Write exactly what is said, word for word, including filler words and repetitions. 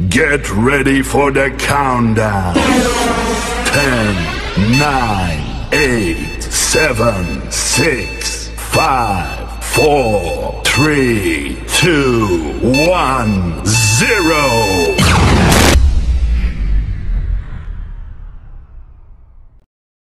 Get ready for the countdown. Ten, nine, eight, seven, six, five, four, three, two, one, zero.